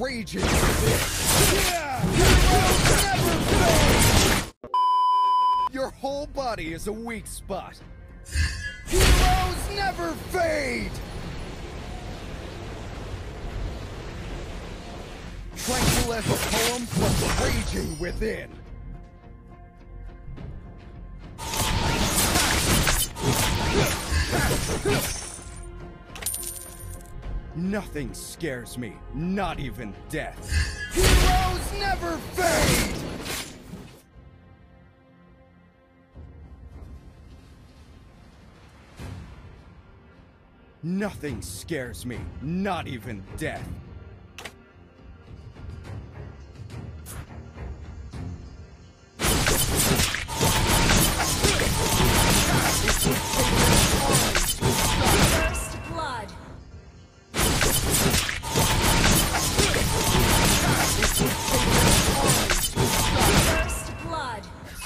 raging with it. Heroes never fade! Your whole body is a weak spot. Heroes never fade! Tranquil as a poem, but raging within. Nothing scares me, not even death. Heroes never fade! Nothing scares me, not even death. First blood. First blood.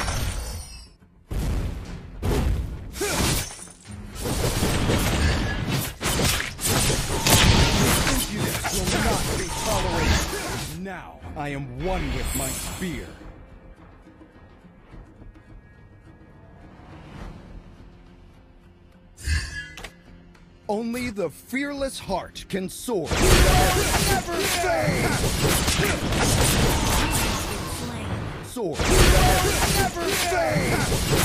Impudence will not be tolerated. Now I am one with my spear. Only the fearless heart can soar. Never fade! Soar. Never fade!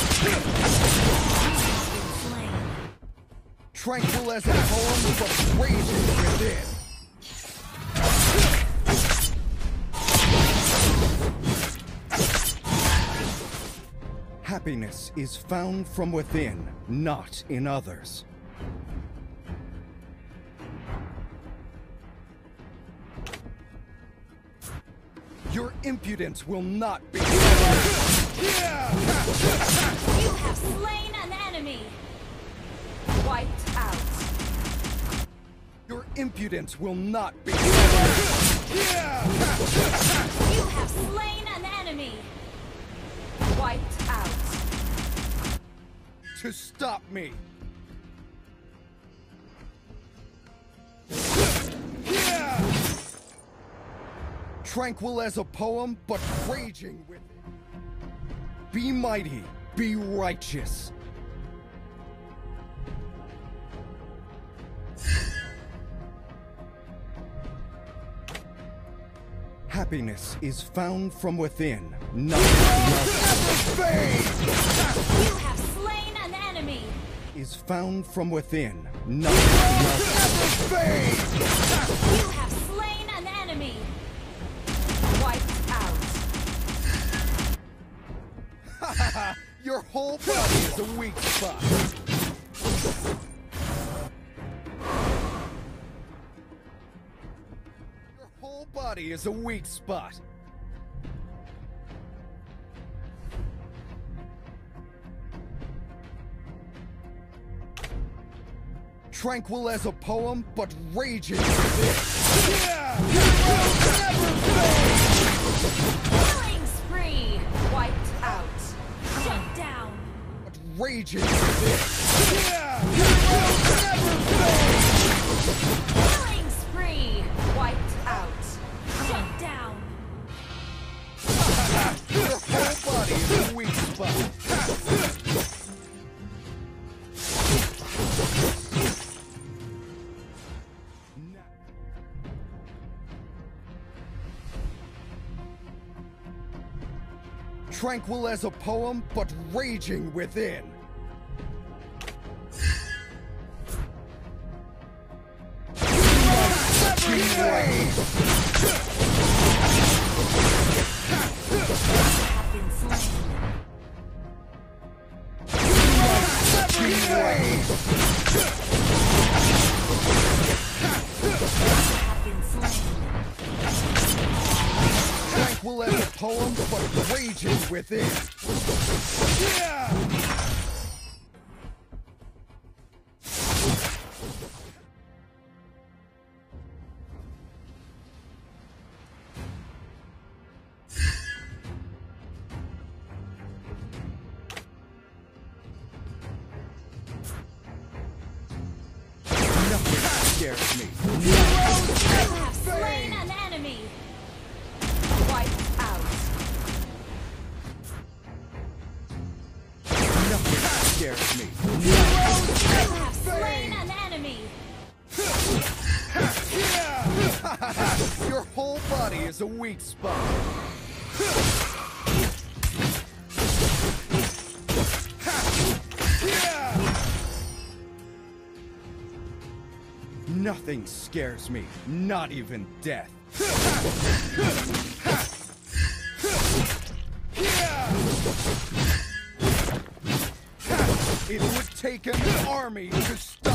Tranquil as a poem, but raging within. Happiness is found from within, not in others. Your impudence will not be tolerated. You have slain an enemy. Wiped out. Your impudence will not be tolerated. You have slain an enemy. Wiped out. To stop me. Tranquil as a poem, but raging with it. Be mighty, be righteous. Happiness is found from within, not never fade! You have slain an enemy. Is found from within, not never fade! You have slain an enemy. Wiped out. Ha ha ha! Your whole body is a weak spot. Your whole body is a weak spot. Tranquil as a poem, but raging within. Killing spree. Wiped out. Shut down. But raging within. Killing spree. Wiped out. Shut down. Your whole body is a weak spot. Tranquil as a poem, but raging within. Tranquil as a poem, but raging within. Nothing scares me. You have slain an enemy. is a weak spot. Nothing scares me, not even death. It would take an army to stop